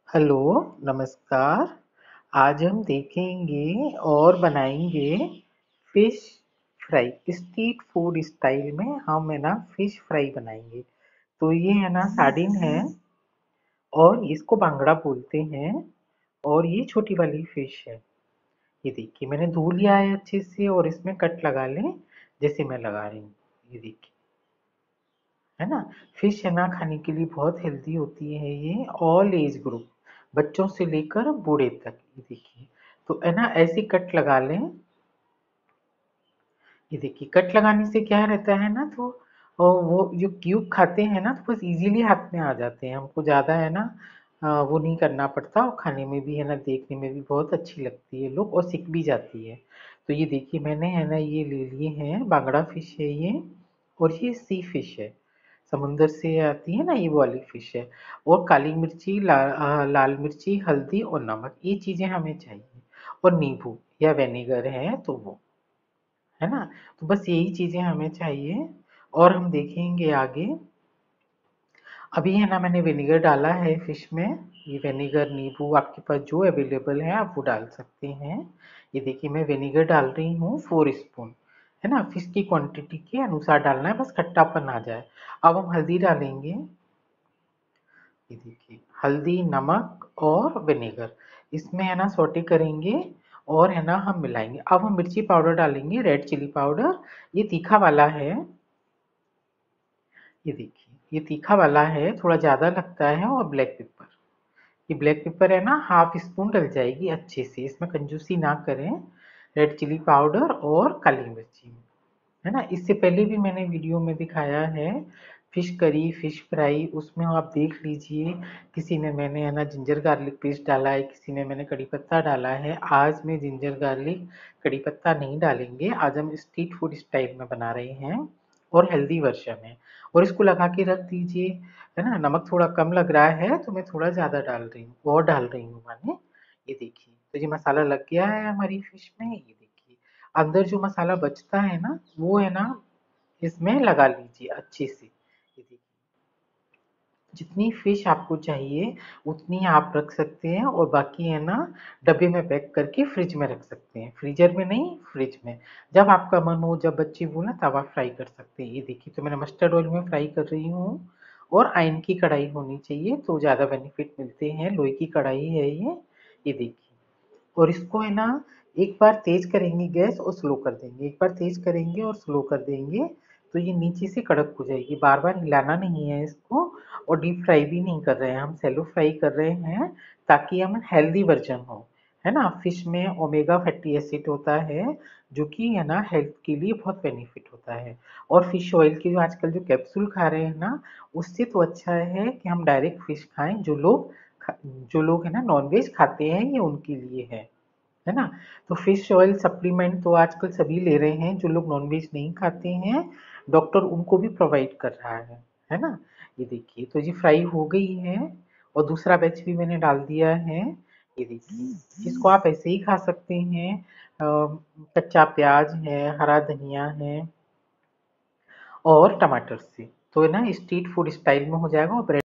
Hello, नमस्कार। आज हम देखेंगे और बनाएंगे fish fry. Street food style में हम है ना फिश फ्राई बनाएंगे। तो ये है ना सार्डिन है और इसको बांगड़ा बोलते हैं। और ये छोटी वाली फिश है। ये देखिए मैंने धो लिया है अच्छे से और इसमें कट लगा लें जैसे मैं लगा रही हूँ। ये देखिए, है ना। फिश है ना खाने के लिए बहुत हेल्दी होती है ये। ऑल एज ग्रुप, बच्चों से लेकर बूढ़े तक। ये देखिए, तो है ना ऐसे कट लगा लें। ये देखिए कट लगाने से क्या रहता है ना, तो वो जो क्यूब खाते हैं ना तो बस इजीली हाथ में आ जाते हैं। हमको ज़्यादा है ना वो नहीं करना पड़ता और खाने में भी है ना देखने में भी बहुत अच्छी लगती है लोग और सिक भी जाती है। तो ये देखिए मैंने है ना ये ले लिए हैं, बांगड़ा फिश है ये। और ये सी फिश है, समुंदर से आती है ना ये वाली फिश है। और काली मिर्ची, लाल मिर्ची, हल्दी और नमक, ये चीज़ें हमें चाहिए। और नींबू या विनेगर है तो वो, है ना। तो बस यही चीजें हमें चाहिए और हम देखेंगे आगे। अभी है ना मैंने विनेगर डाला है फिश में। ये विनेगर, नींबू आपके पास जो अवेलेबल है आप वो डाल सकते हैं। ये देखिए मैं विनेगर डाल रही हूँ 4 स्पून, है ना। फिश की क्वांटिटी के अनुसार डालना है, बस खट्टापन आ जाए। अब हम हल्दी डालेंगे। ये देखिए हल्दी, नमक और विनेगर, इसमें है ना सौटे करेंगे और है ना हम मिलाएंगे। अब हम मिर्ची पाउडर डालेंगे, रेड चिली पाउडर। ये तीखा वाला है। ये देखिए ये तीखा वाला है, थोड़ा ज़्यादा लगता है। और ब्लैक पेपर, ये ब्लैक पेपर है ना 1/2 स्पून डल जाएगी अच्छे से, इसमें कंजूसी ना करें। रेड चिली पाउडर और काली मिर्ची, है ना। इससे पहले भी मैंने वीडियो में दिखाया है फिश करी, फिश फ्राई, उसमें आप देख लीजिए। किसी ने मैंने है ना जिंजर गार्लिक पेस्ट डाला है, किसी ने मैंने कड़ी पत्ता डाला है। आज मैं जिंजर गार्लिक कड़ी पत्ता नहीं डालेंगे, आज हम स्ट्रीट फूड स्टाइल में बना रहे हैं और हेल्दी वर्जन है। और इसको लगा के रख दीजिए, है ना। नमक थोड़ा कम लग रहा है तो मैं थोड़ा ज़्यादा डाल रही हूँ, और डाल रही हूँ मैंने। ये देखिए तो ये मसाला लग गया है हमारी फिश में। ये देखिए अंदर जो मसाला बचता है ना वो है ना इसमें लगा लीजिए अच्छे से। ये देखिए जितनी फिश आपको चाहिए उतनी आप रख सकते हैं और बाकी है ना डब्बे में पैक करके फ्रिज में रख सकते हैं, फ्रीजर में नहीं फ्रिज में। जब आपका मन हो, जब बच्चे बोले तब आप फ्राई कर सकते हैं। ये देखिए तो मैंने मस्टर्ड ऑयल में फ्राई कर रही हूँ। और आयन की कढ़ाई होनी चाहिए तो ज़्यादा बेनिफिट मिलते हैं, लोहे की कढ़ाई है ये देखिए। और इसको है ना एक बार तेज करेंगे गैस और स्लो कर देंगे, एक बार तेज करेंगे और स्लो कर देंगे तो ये नीचे से कड़क हो जाएगी। बार बार हिलाना नहीं है इसको। और डीप फ्राई भी नहीं कर रहे हैं हम, सैलो फ्राई कर रहे हैं ताकि हम हेल्दी वर्जन हो, है ना। फिश में ओमेगा फैटी एसिड होता है जो कि है ना हेल्थ के लिए बहुत बेनिफिट होता है। और फिश ऑयल की जो आजकल जो कैप्सूल खा रहे हैं ना, उससे तो अच्छा है कि हम डायरेक्ट फिश खाएं। जो लोग है ना नॉनवेज खाते हैं ये उनके लिए है ना। तो फिश ऑयल सप्लीमेंट तो आजकल सभी ले रहे हैं, जो लोग नॉनवेज नहीं खाते हैं डॉक्टर उनको भी प्रोवाइड कर रहा है ना। ये देखिए तो ये फ्राई हो गई है और दूसरा बैच भी मैंने डाल दिया है। ये देखिए इसको आप ऐसे ही खा सकते हैं। कच्चा प्याज है, हरा धनिया है और टमाटर से, तो है ना स्ट्रीट फूड स्टाइल में हो जाएगा। और